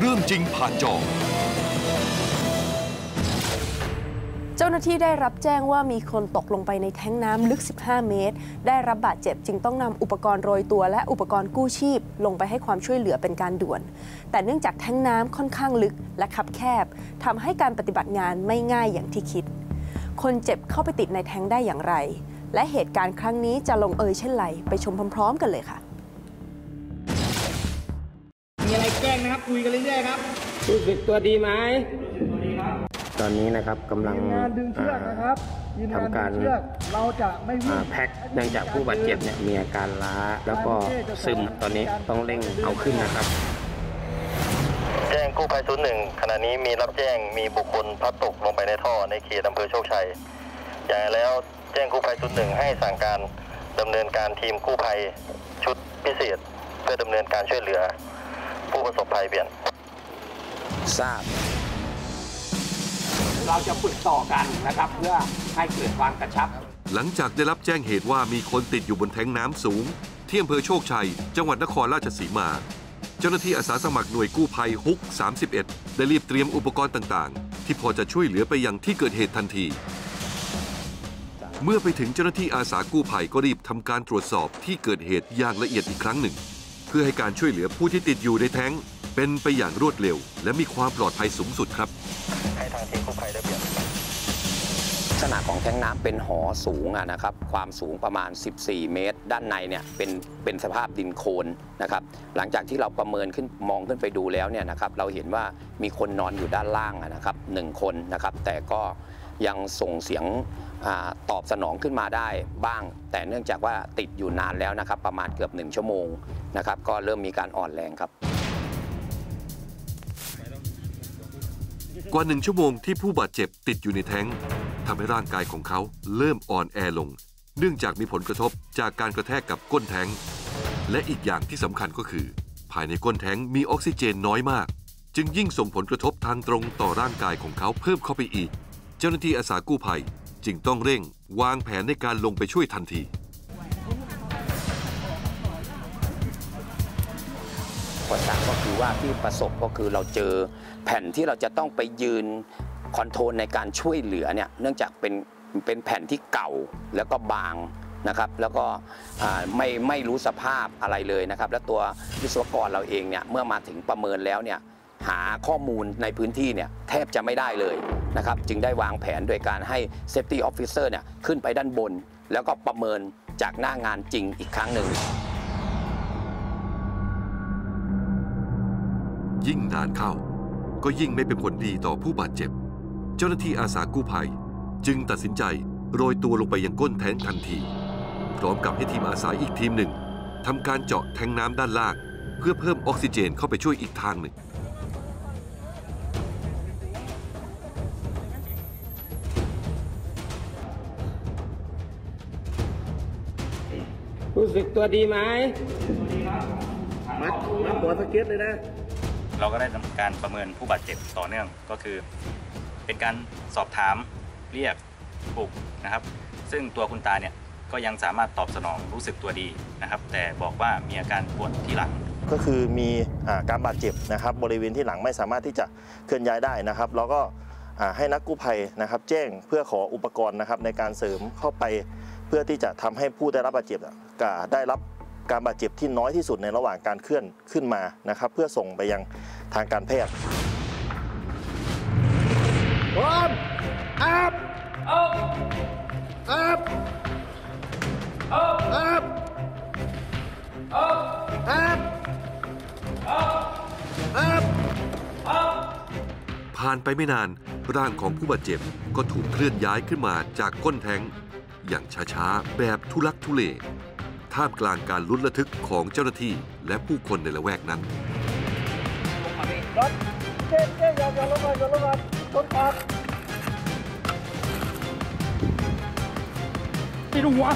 เรื่องจริงผ่านจอเจ้าหน้าที่ได้รับแจ้งว่ามีคนตกลงไปในแท้งน้ำลึก 15 เมตรได้รับบาดเจ็บจึงต้องนำอุปกรณ์โรยตัวและอุปกรณ์กู้ชีพลงไปให้ความช่วยเหลือเป็นการด่วนแต่เนื่องจากแท้งน้ำค่อนข้างลึกและคับแคบทำให้การปฏิบัติงานไม่ง่ายอย่างที่คิดคนเจ็บเข้าไปติดในแท้งได้อย่างไรและเหตุการณ์ครั้งนี้จะลงเอยเช่นไรไปชมพร้อมๆกันเลยค่ะมีอะไรแจ้งนะครับคุยกันเรื่อยๆครับรู้สึกตัวดีไหมตอนนี้นะครับกำลังดึงเชือกนะครับทำการเราจะไม่วิ่งแพ็คเนื่องจากผู้บาดเจ็บเนี่ยมีอาการล้าแล้วก็ซึมตอนนี้ต้องเร่งเอาขึ้นนะครับแจ้งกู้ภัย01ขณะนี้มีรับแจ้งมีบุคคลพลัดตกลงไปในท่อในเขตอำเภอโชคชัยอย่างไรแล้วแจ้งกู้ภัย01ให้สั่งการดำเนินการทีมกู้ภัยชุดพิเศษเพื่อดำเนินการช่วยเหลือผู้ประสบภัยเปลี่ยนทราบเราจะฝึกต่อกันนะครับเพื่อให้เกิดความกระชับหลังจากได้รับแจ้งเหตุว่ามีคนติดอยู่บนแท้งน้ำสูงที่อำเภอโชคชัยจังหวัดนครราชสีมาเจ้าหน้าที่อาสาสมัครหน่วยกู้ภัยฮุก31ได้รีบเตรียมอุปกรณ์ต่างๆที่พอจะช่วยเหลือไปยังที่เกิดเหตุทันทีเมื่อไปถึงเจ้าหน้าที่อาสากู้ภัยก็รีบทำการตรวจสอบที่เกิดเหตุอย่างละเอียดอีกครั้งหนึ่งเพื่อให้การช่วยเหลือผู้ที่ติดอยู่ในแท้งเป็นไปอย่างรวดเร็วและมีความปลอดภัยสูงสุดครับให้ทางทีมกู้ภัยได้เปลี่ยนลักษณะของแท้งน้ำเป็นหอสูงนะครับความสูงประมาณ14 เมตรด้านในเนี่ยเป็นสภาพดินโคลนนะครับหลังจากที่เราประเมินขึ้นมองขึ้นไปดูแล้วเนี่ยนะครับเราเห็นว่ามีคนนอนอยู่ด้านล่างนะครับ1 คนนะครับแต่ก็ยังส่งเสียงตอบสนองขึ้นมาได้บ้างแต่เนื่องจากว่าติดอยู่นานแล้วนะครับประมาณเกือบ1 ชั่วโมงนะครับก็เริ่มมีการอ่อนแรงครับกว่า1 ชั่วโมงที่ผู้บาดเจ็บติดอยู่ในแท้งทำให้ร่างกายของเขาเริ่มอ่อนแอลงเนื่องจากมีผลกระทบจากการกระแทกกับก้นแท้งและอีกอย่างที่สำคัญก็คือภายในก้นแท้งมีออกซิเจนน้อยมากจึงยิ่งส่งผลกระทบทางตรงต่อร่างกายของเขาเพิ่มเข้าไปอีกเจ้าหน้าที่อาสากู้ภัยจึงต้องเร่งวางแผนในการลงไปช่วยทันทีอุปสรรคก็คือว่าที่ประสบก็คือเราเจอแผ่นที่เราจะต้องไปยืนคอนโทรลในการช่วยเหลือเนี่ยเนื่องจากเป็นแผ่นที่เก่าแล้วก็บางนะครับแล้วก็ไม่รู้สภาพอะไรเลยนะครับและตัววิศวกรเราเองเนี่ยเมื่อมาถึงประเมินแล้วเนี่ยหาข้อมูลในพื้นที่เนี่ยแทบจะไม่ได้เลยนะครับจึงได้วางแผนโดยการให้ Safety Officer เนี่ยขึ้นไปด้านบนแล้วก็ประเมินจากหน้างานจริงอีกครั้งหนึ่งยิ่งนานเข้าก็ยิ่งไม่เป็นผลดีต่อผู้บาดเจ็บเจ้าหน้าที่อาสากู้ภัยจึงตัดสินใจโรยตัวลงไปยังก้นแท้งทันทีพร้อมกับให้ทีมอาสาอีกทีมหนึ่งทำการเจาะแท้งน้ำด้านล่างเพื่อเพิ่มออกซิเจนเข้าไปช่วยอีกทางหนึ่งรู้สึกตัวดีไหมมัดหัวสเก็ตเลยนะเราก็ได้ทำการประเมินผู้บาดเจ็บต่อเนื่องก็คือเป็นการสอบถามเรียกปลุกนะครับซึ่งตัวคุณตาเนี่ยก็ยังสามารถตอบสนองรู้สึกตัวดีนะครับแต่บอกว่ามีอาการปวดที่หลังก็คือมีการบาดเจ็บนะครับบริเวณที่หลังไม่สามารถที่จะเคลื่อนย้ายได้นะครับแล้วก็ให้นักกู้ภัยนะครับแจ้งเพื่อขออุปกรณ์นะครับในการเสริมเข้าไปเพื่อที่จะทำให้ผู้ได้รับบาดเจ็บได้รับการบาดเจ็บที่น้อยที่สุดในระหว่างการเคลื่อนขึ้นมานะครับเพื่อส่งไปยังทางการแพทย์พร้อมอัพอัพอัพอัพอัพอัพอัพผ่านไปไม่นานร่างของผู้บาดเจ็บก็ถูกเคลื่อนย้ายขึ้นมาจากก้นแท้งอย่างช้าๆแบบทุลักทุเลท่ามกลางการลุ้นระทึกของเจ้าหน้าที่และผู้คนในละแวกนั้นอย่าลงมาต้นขาที่หัว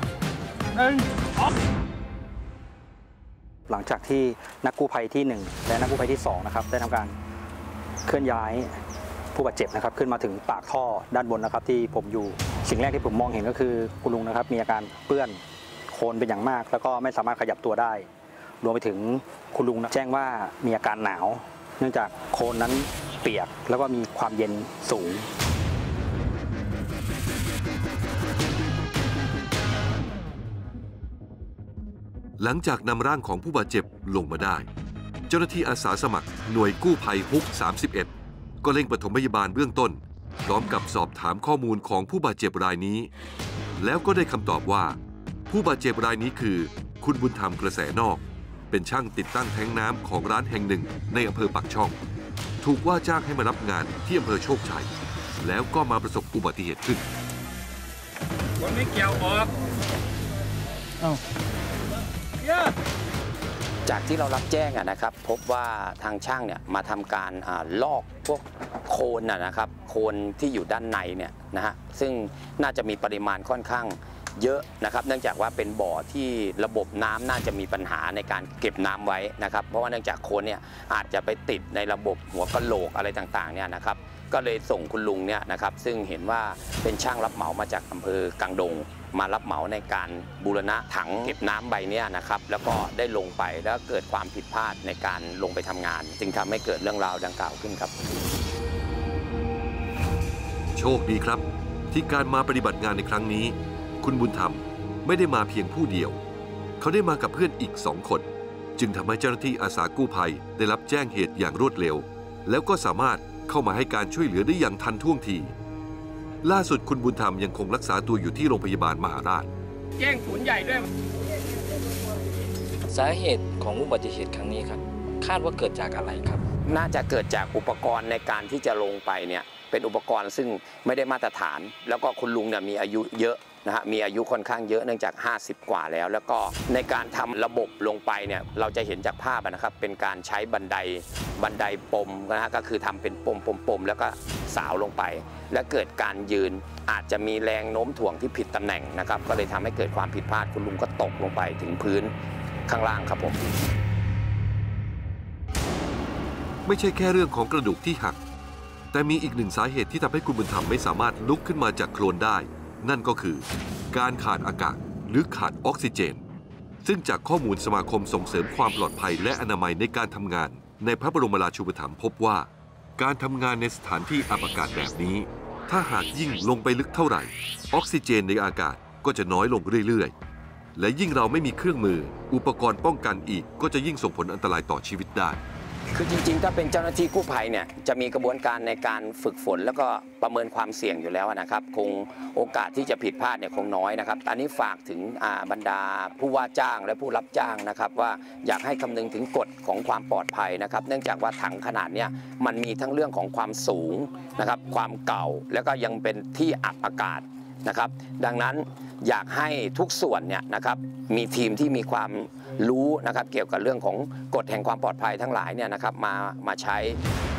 หลังจากที่นักกู้ภัยที่1และนักกู้ภัยที่2นะครับได้ทำการเคลื่อนย้ายผู้บาดเจ็บนะครับขึ้นมาถึงปากท่อด้านบนนะครับที่ผมอยู่สิ่งแรกที่ผมมองเห็นก็คือคุณลุงนะครับมีอาการเปื้อนโคลนเป็นอย่างมากแล้วก็ไม่สามารถขยับตัวได้รวมไปถึงคุณลุงแจ้งว่ามีอาการหนาวเนื่องจากโคลนนั้นเปียกแล้วก็มีความเย็นสูงหลังจากนำร่างของผู้บาดเจ็บลงมาได้เจ้าหน้าที่อาสาสมัครหน่วยกู้ภัยฮุก 31ก็เร่งปฐมพยาบาลเบื้องต้นพร้อมกับสอบถามข้อมูลของผู้บาดเจ็บรายนี้แล้วก็ได้คำตอบว่าผู้บาดเจ็บรายนี้คือคุณบุญธรรมกระแสนอกเป็นช่างติดตั้งแท้งน้ำของร้านแห่งหนึ่งในอำเภอปากช่องถูกว่าจ้างให้มารับงานที่อำเภอโชคชัยแล้วก็มาประสบอุบัติเหตุขึ้นคนไม่เกี่ยวออกจากที่เรารับแจ้งนะครับพบว่าทางช่างเนี่ยมาทำการลอกพวกโคลนนะครับโคลนที่อยู่ด้านในเนี่ยนะฮะซึ่งน่าจะมีปริมาณค่อนข้างเยอะนะครับเนื่องจากว่าเป็นบ่อที่ระบบน้ำน่าจะมีปัญหาในการเก็บน้ำไว้นะครับเพราะว่าเนื่องจากโคลนเนี่ยอาจจะไปติดในระบบหัวกะโหลกอะไรต่างๆเนี่ยนะครับก็เลยส่งคุณลุงเนี่ยนะครับซึ่งเห็นว่าเป็นช่างรับเหมามาจากอำเภอกังดงมารับเหมาในการบูรณะถังเก็บน้ำใบนี้นะครับแล้วก็ได้ลงไปแล้วเกิดความผิดพลาดในการลงไปทำงานจึงทำให้เกิดเรื่องราวดังกล่าวขึ้นครับโชคดีครับที่การมาปฏิบัติงานในครั้งนี้คุณบุญธรรมไม่ได้มาเพียงผู้เดียวเขาได้มากับเพื่อนอีก2 คนจึงทำให้เจ้าหน้าที่อาสากู้ภัยได้รับแจ้งเหตุอย่างรวดเร็วแล้วก็สามารถเข้ามาให้การช่วยเหลือได้อย่างทันท่วงทีล่าสุดคุณบุญธรรมยังคงรักษาตัวอยู่ที่โรงพยาบาลมหาราชแจ้งศูนย์ใหญ่ด้วยสาเหตุของอุบัติเหตุครั้งนี้ครับคาดว่าเกิดจากอะไรครับน่าจะเกิดจากอุปกรณ์ในการที่จะลงไปเนี่ยเป็นอุปกรณ์ซึ่งไม่ได้มาตรฐานแล้วก็คุณลุงเนี่ยมีอายุเยอะนะฮะมีอายุค่อนข้างเยอะเนื่องจาก50 กว่าแล้วก็ในการทำระบบลงไปเนี่ยเราจะเห็นจากภาพนะครับเป็นการใช้บันไดปมนะฮะก็คือทำเป็นปมแล้วก็สาวลงไปและเกิดการยืนอาจจะมีแรงโน้มถ่วงที่ผิดตำแหน่งนะครับก็เลยทำให้เกิดความผิดพลาดคุณลุงก็ตกลงไปถึงพื้นข้างล่างครับผมไม่ใช่แค่เรื่องของกระดูกที่หักแต่มีอีกหนึ่งสาเหตุที่ทำให้คุณบุญธรรมไม่สามารถลุกขึ้นมาจากโคลนได้นั่นก็คือการขาดอากาศหรือขาดออกซิเจนซึ่งจากข้อมูลสมาคมส่งเสริมความปลอดภัยและอนามัยในการทำงานในพระบรมราชูปถัมภ์พบว่าการทำงานในสถานที่อับอากาศแบบนี้ถ้าหากยิ่งลงไปลึกเท่าไหร่ออกซิเจนในอากาศก็จะน้อยลงเรื่อยๆและยิ่งเราไม่มีเครื่องมืออุปกรณ์ป้องกันอีกก็จะยิ่งส่งผลอันตรายต่อชีวิตได้คือจริงๆถ้าเป็นเจ้าหน้าที่กู้ภัยเนี่ยจะมีกระบวนการในการฝึกฝนแล้วก็ประเมินความเสี่ยงอยู่แล้วนะครับคงโอกาสที่จะผิดพลาดเนี่ยคงน้อยนะครับอันนี้ฝากถึงบรรดาผู้ว่าจ้างและผู้รับจ้างนะครับว่าอยากให้คำนึงถึงกฎของความปลอดภัยนะครับเนื่องจากว่าถังขนาดเนี่ยมันมีทั้งเรื่องของความสูงนะครับความเก่าแล้วก็ยังเป็นที่อับอากาศนะครับดังนั้นอยากให้ทุกส่วนเนี่ยนะครับมีทีมที่มีความรู้นะครับเกี่ยวกับเรื่องของกฎแห่งความปลอดภัยทั้งหลายเนี่ยนะครับมาใช้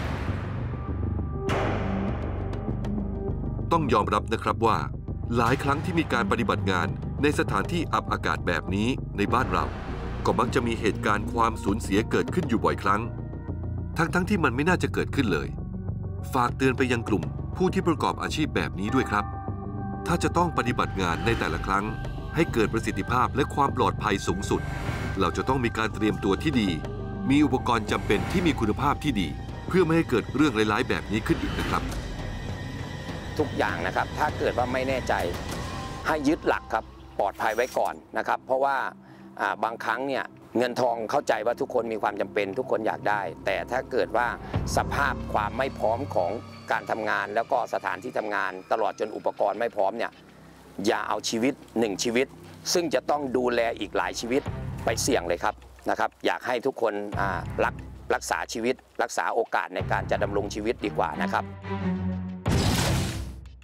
ต้องยอมรับนะครับว่าหลายครั้งที่มีการปฏิบัติงานในสถานที่อับอากาศแบบนี้ในบ้านเราก็มักจะมีเหตุการณ์ความสูญเสียเกิดขึ้นอยู่บ่อยครั้งทั้งที่มันไม่น่าจะเกิดขึ้นเลยฝากเตือนไปยังกลุ่มผู้ที่ประกอบอาชีพแบบนี้ด้วยครับถ้าจะต้องปฏิบัติงานในแต่ละครั้งให้เกิดประสิทธิภาพและความปลอดภัยสูงสุดเราจะต้องมีการเตรียมตัวที่ดีมีอุปกรณ์จำเป็นที่มีคุณภาพที่ดีเพื่อไม่ให้เกิดเรื่องร้ายๆแบบนี้ขึ้นอีกนะครับทุกอย่างนะครับถ้าเกิดว่าไม่แน่ใจให้ยึดหลักครับปลอดภัยไว้ก่อนนะครับเพราะว่าบางครั้งเนี่ยเงินทองเข้าใจว่าทุกคนมีความจำเป็นทุกคนอยากได้แต่ถ้าเกิดว่าสภาพความไม่พร้อมของการทำงานแล้วก็สถานที่ทำงานตลอดจนอุปกรณ์ไม่พร้อมเนี่ยอย่าเอาชีวิต1ชีวิตซึ่งจะต้องดูแลอีกหลายชีวิตไปเสี่ยงเลยครับนะครับอยากให้ทุกคนรักษาชีวิตรักษาโอกาสในการจะดำรงชีวิตดีกว่านะครับ